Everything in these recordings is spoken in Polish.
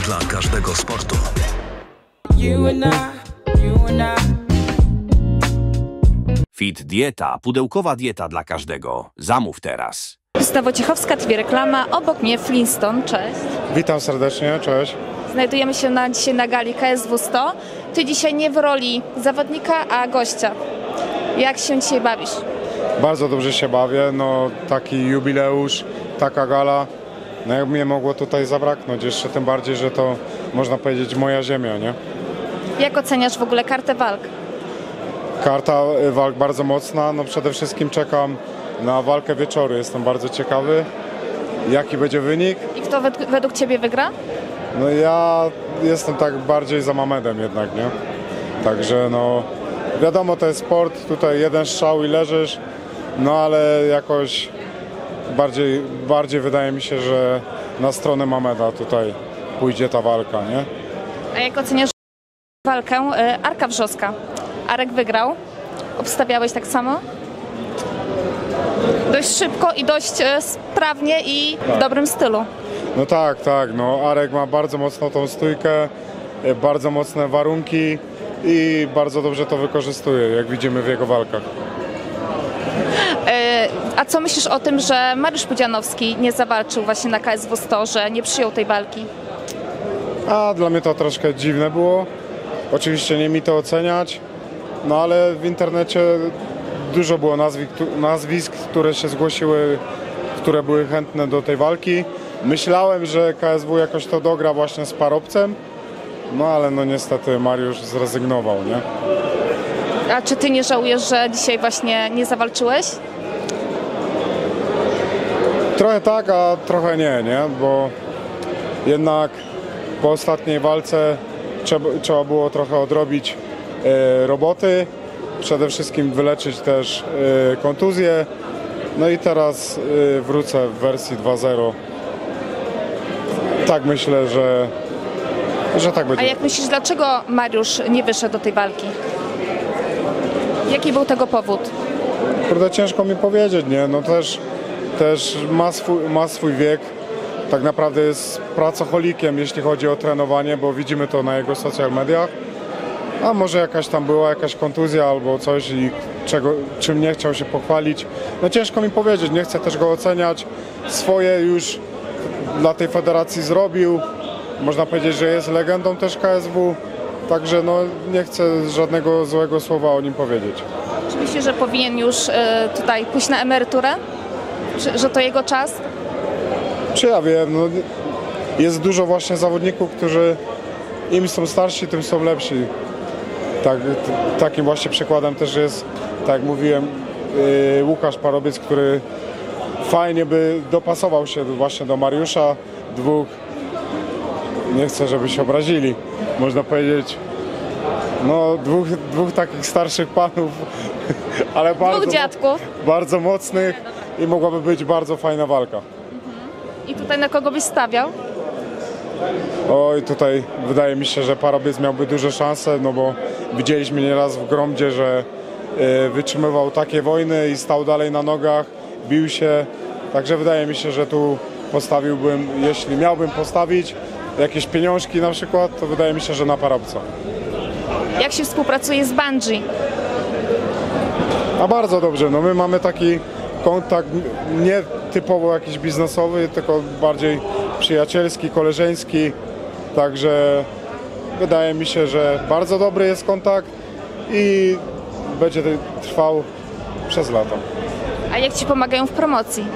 dla każdego sportu. Fit Dieta, pudełkowa dieta dla każdego. Zamów teraz. Justyna Wojciechowska, TV Reklama, obok mnie Flintstone, cześć. Witam serdecznie, cześć. Znajdujemy się dzisiaj na gali KSW 100. Ty dzisiaj nie w roli zawodnika, a gościa. Jak się dzisiaj bawisz? Bardzo dobrze się bawię, no taki jubileusz, taka gala, no jak mnie mogło tutaj zabraknąć, jeszcze tym bardziej, że to można powiedzieć moja ziemia, nie? Jak oceniasz w ogóle kartę walk? Karta walk bardzo mocna, no przede wszystkim czekam na walkę wieczoru, jestem bardzo ciekawy, jaki będzie wynik. I kto według Ciebie wygra? No ja jestem tak bardziej za Mamedem jednak, nie? Także no wiadomo, to jest sport, tutaj jeden strzał i leżysz, no ale jakoś bardziej wydaje mi się, że na stronę Mameda tutaj pójdzie ta walka, nie? A jak oceniasz walkę Arka Wrzoska? Arek wygrał. Obstawiałeś tak samo? Dość szybko i dość sprawnie i w dobrym stylu. No tak, no Arek ma bardzo mocną tą stójkę, bardzo mocne warunki i bardzo dobrze to wykorzystuje, jak widzimy w jego walkach. A co myślisz o tym, że Mariusz Pudzianowski nie zawalczył właśnie na KSW 100, że nie przyjął tej walki? A dla mnie to troszkę dziwne było. Oczywiście nie mi to oceniać, no ale w internecie dużo było nazwisk, które się zgłosiły, które były chętne do tej walki. Myślałem, że KSW jakoś to dogra właśnie z parobcem, no ale no niestety Mariusz zrezygnował, nie? A czy ty nie żałujesz, że dzisiaj właśnie nie zawalczyłeś? Trochę tak, a trochę nie? Bo jednak po ostatniej walce trzeba było trochę odrobić roboty, przede wszystkim wyleczyć też kontuzję, no i teraz wrócę w wersji 2.0. Tak myślę, że tak będzie. A jak myślisz, dlaczego Mariusz nie wyszedł do tej walki? Jaki był tego powód? Kurde, ciężko mi powiedzieć, nie? No też ma swój wiek. Tak naprawdę jest pracocholikiem, jeśli chodzi o trenowanie, bo widzimy to na jego social mediach. A może jakaś tam była jakaś kontuzja albo coś, czym nie chciał się pochwalić. No ciężko mi powiedzieć, nie chcę też go oceniać. Swoje już dla tej federacji zrobił. Można powiedzieć, że jest legendą też KSW. Także no nie chcę żadnego złego słowa o nim powiedzieć. Czy myślisz, że powinien już tutaj pójść na emeryturę? Że to jego czas? Czy ja wiem, no, jest dużo właśnie zawodników, którzy im są starsi, tym są lepsi. Takim właśnie przykładem też jest, tak jak mówiłem, Łukasz Parobiec, który fajnie by dopasował się właśnie do Mariusza. Nie chcę, żeby się obrazili, można powiedzieć, no dwóch takich starszych panów, ale Dwóch dziadków. bardzo mocnych i mogłaby być bardzo fajna walka. I tutaj na kogo byś stawiał? Oj, tutaj wydaje mi się, że Parobiec miałby duże szanse, no bo widzieliśmy nieraz w Gromdzie, że wytrzymywał takie wojny i stał dalej na nogach, bił się, także wydaje mi się, że tu postawiłbym, jeśli miałbym postawić jakieś pieniążki na przykład, to wydaje mi się, że na Parobca. Jak się współpracuje z Bungie? A bardzo dobrze, no my mamy taki kontakt nie typowo jakiś biznesowy, tylko bardziej przyjacielski, koleżeński, także wydaje mi się, że bardzo dobry jest kontakt i będzie trwał przez lata. A jak Ci pomagają w promocji?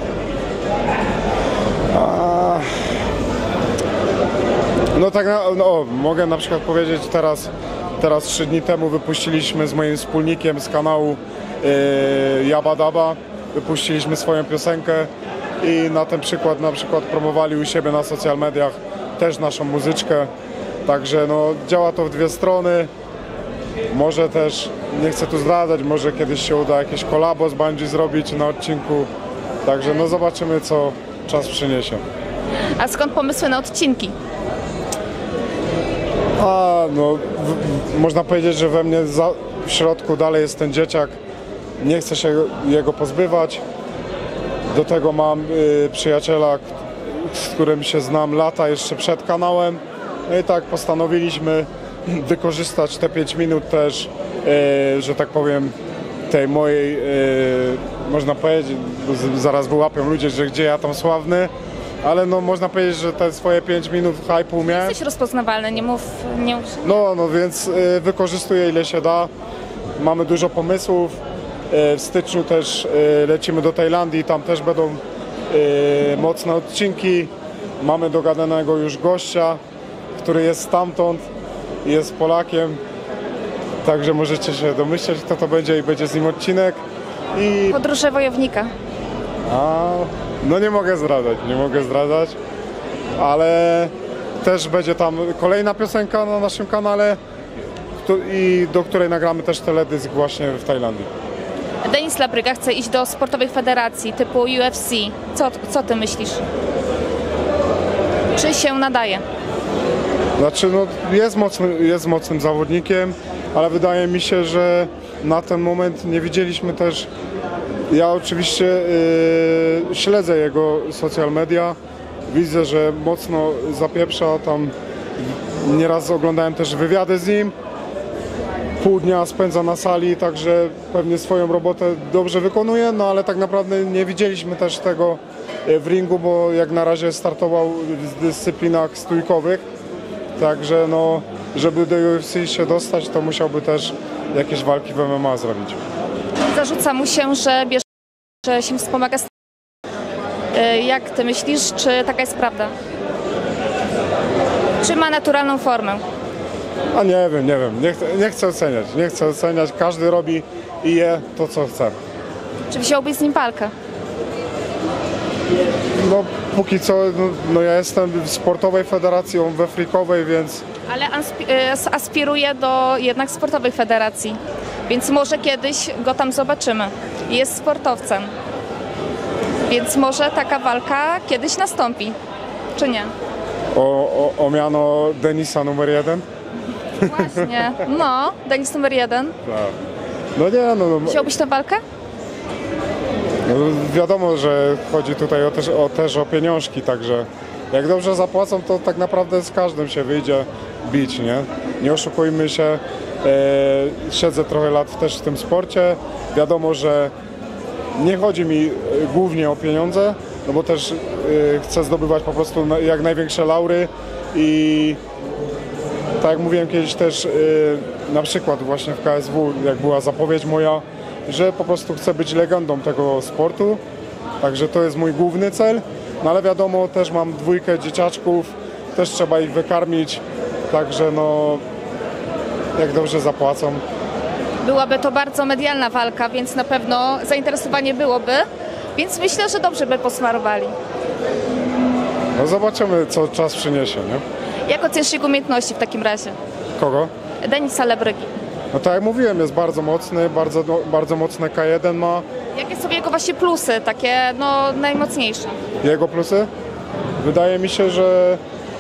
No tak, mogę na przykład powiedzieć, teraz 3 dni temu wypuściliśmy z moim wspólnikiem z kanału Jabba Dabba, wypuściliśmy swoją piosenkę i na ten przykład promowali u siebie na social mediach też naszą muzyczkę, także no działa to w dwie strony. Może też, nie chcę tu zdradzać, może kiedyś się uda jakieś kolabo z Bungie zrobić na odcinku, także no zobaczymy, co czas przyniesie. A skąd pomysły na odcinki? No, można powiedzieć, że we mnie w środku dalej jest ten dzieciak. Nie chcę się jego pozbywać. Do tego mam przyjaciela, z którym się znam lata jeszcze przed kanałem. No i tak postanowiliśmy wykorzystać te 5 minut też, że tak powiem, tej mojej, można powiedzieć, bo zaraz wyłapią ludzie, że gdzie ja tam sławny, ale no można powiedzieć, że te swoje 5 minut hype'u miałem. Jesteś rozpoznawalny, nie mów. No więc wykorzystuję ile się da. Mamy dużo pomysłów. W styczniu też lecimy do Tajlandii, tam też będą mocne odcinki. Mamy dogadanego już gościa, który jest stamtąd, jest Polakiem. Także możecie się domyśleć, kto to będzie i będzie z nim odcinek. I Podróże wojownika. no nie mogę zdradzać, ale też będzie tam kolejna piosenka na naszym kanale i do której nagramy też teledysk właśnie w Tajlandii. Denis Labryga chce iść do sportowych federacji typu UFC. Co ty myślisz? Czy się nadaje? Znaczy, no, jest mocnym zawodnikiem, ale wydaje mi się, że na ten moment nie widzieliśmy też. Ja oczywiście śledzę jego social media, widzę, że mocno zapieprza tam. Nieraz oglądałem też wywiady z nim. Pół dnia spędza na sali, także pewnie swoją robotę dobrze wykonuje, no ale tak naprawdę nie widzieliśmy też tego w ringu, bo jak na razie startował w dyscyplinach stójkowych, także no, żeby do UFC się dostać, to musiałby też jakieś walki w MMA zrobić. Zarzuca mu się, że że się wspomaga z... Jak ty myślisz, czy taka jest prawda? Czy ma naturalną formę? A nie wiem, nie chcę oceniać, każdy robi i je to, co chce. Czy wziąłbyś z nim walkę? No póki co, no ja jestem w sportowej federacji, on we freakowej, więc Ale aspiruje do jednak sportowej federacji, więc może kiedyś go tam zobaczymy. Jest sportowcem, więc może taka walka kiedyś nastąpi, czy nie? o miano Denisa numer 1? Właśnie, no, Denis numer 1. Tak. No nie, no Wziąłbyś tę walkę? wiadomo, że chodzi tutaj też o pieniążki, także jak dobrze zapłacą, to tak naprawdę z każdym się wyjdzie bić, nie? Nie oszukujmy się, siedzę trochę lat też w tym sporcie, wiadomo, że nie chodzi mi głównie o pieniądze, no bo też chcę zdobywać po prostu jak największe laury i tak jak mówiłem kiedyś też na przykład właśnie w KSW, jak była zapowiedź moja, że po prostu chcę być legendą tego sportu, także to jest mój główny cel, no ale wiadomo, też mam 2 dzieciaczków, też trzeba ich wykarmić, także no jak dobrze zapłacą. Byłaby to bardzo medialna walka, więc na pewno zainteresowanie byłoby, więc myślę, że dobrze by posmarowali. No zobaczymy, co czas przyniesie, nie? Jak oceniasz jego umiejętności w takim razie? Kogo? Denisa Labrygi. No tak jak mówiłem, jest bardzo mocny, bardzo mocne K1 ma. Jakie są jego właśnie plusy, takie no najmocniejsze? Jego plusy? Wydaje mi się, że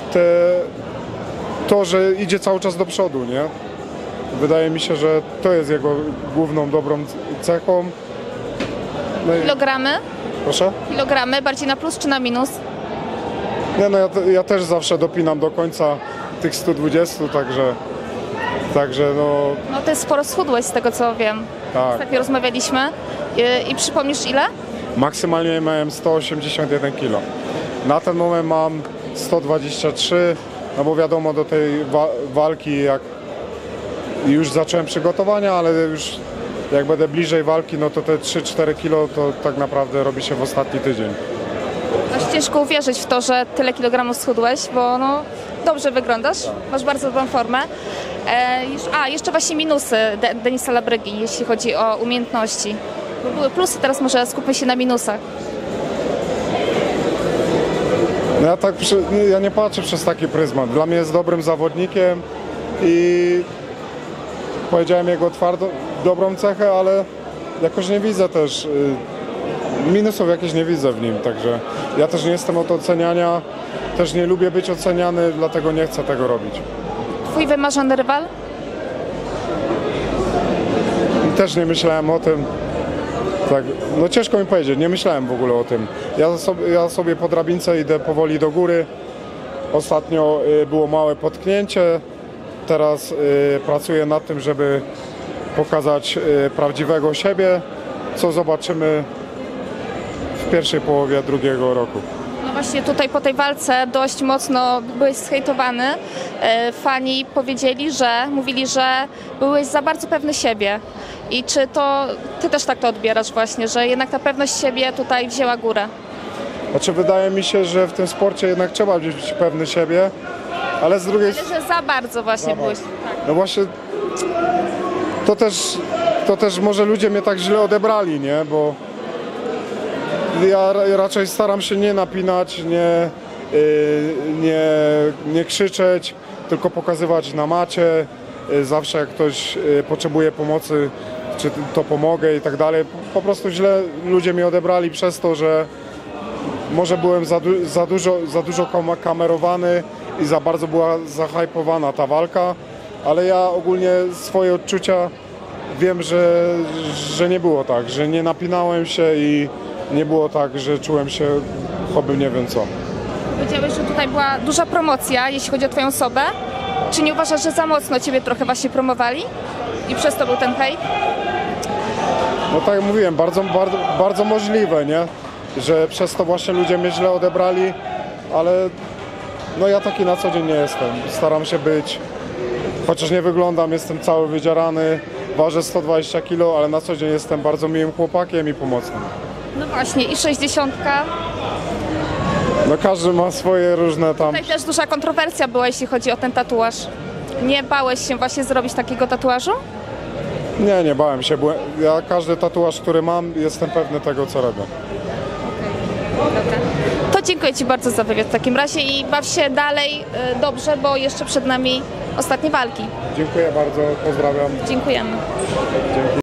to, że idzie cały czas do przodu, nie? Wydaje mi się, że to jest jego główną dobrą cechą. No i... Kilogramy? Proszę? Kilogramy, bardziej na plus czy na minus? Nie, no ja też zawsze dopinam do końca tych 120, także no... No to jest sporo schudłeś z tego co wiem. Tak. Ostatnio rozmawialiśmy. I przypomnisz ile? Maksymalnie miałem 181 kg. Na ten moment mam 123, no bo wiadomo, do tej walki jak już zacząłem przygotowania, ale już jak będę bliżej walki, no to te 3-4 kg to tak naprawdę robi się w ostatni tydzień. Aż ciężko uwierzyć w to, że tyle kilogramów schudłeś, bo no dobrze wyglądasz, masz bardzo dobrą formę. Jeszcze właśnie minusy Denisa Labrygi, jeśli chodzi o umiejętności. Bo były plusy, teraz może skupmy się na minusach. No ja nie patrzę przez taki pryzmat. Dla mnie jest dobrym zawodnikiem i powiedziałem jego dobrą cechę, ale jakoś nie widzę też minusów, jakieś nie widzę w nim, także ja też nie jestem od oceniania, też nie lubię być oceniany, dlatego nie chcę tego robić. Twój wymarzony rywal? Też nie myślałem o tym. Tak, no ciężko mi powiedzieć, nie myślałem w ogóle o tym. Ja sobie po drabince idę powoli do góry. Ostatnio było małe potknięcie, teraz pracuję nad tym, żeby pokazać prawdziwego siebie, co zobaczymy w pierwszej połowie drugiego roku. No właśnie tutaj po tej walce dość mocno byłeś zhejtowany. Fani mówili, że byłeś za bardzo pewny siebie. I czy to ty też tak to odbierasz właśnie, że jednak ta pewność siebie tutaj wzięła górę? Znaczy wydaje mi się, że w tym sporcie jednak trzeba być pewny siebie, ale z drugiej strony... Że za bardzo właśnie byłeś. Tak. No właśnie, to też może ludzie mnie tak źle odebrali, nie? Bo ja raczej staram się nie napinać, nie krzyczeć, tylko pokazywać na macie. Zawsze jak ktoś potrzebuje pomocy, czy to pomogę i tak dalej. Po prostu źle ludzie mnie odebrali przez to, że może byłem za dużo kamerowany i za bardzo była zahajpowana ta walka, ale ja ogólnie swoje odczucia wiem, że nie było tak, że nie napinałem się i nie było tak, że czułem się choby nie wiem co. Powiedziałeś, że tutaj była duża promocja, jeśli chodzi o twoją osobę. Czy nie uważasz, że za mocno ciebie trochę właśnie promowali i przez to był ten hejt? No tak jak mówiłem, bardzo możliwe, nie? Że przez to właśnie ludzie mnie źle odebrali, ale no ja taki na co dzień nie jestem. Staram się być, chociaż nie wyglądam, jestem cały wydzierany, ważę 120 kg, ale na co dzień jestem bardzo miłym chłopakiem i pomocnym. No właśnie, i 60. No każdy ma swoje różne tam... Tutaj też duża kontrowersja była, jeśli chodzi o ten tatuaż. Nie bałeś się właśnie zrobić takiego tatuażu? Nie bałem się. Ja każdy tatuaż, który mam, jestem pewny tego, co robię. Dobra. To dziękuję ci bardzo za wywiad w takim razie i baw się dalej dobrze, bo jeszcze przed nami ostatnie walki. Dziękuję bardzo, pozdrawiam. Dziękujemy. Dzięki.